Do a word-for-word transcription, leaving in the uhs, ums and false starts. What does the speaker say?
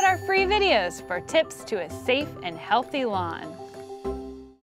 our free videos for tips to a safe and healthy lawn.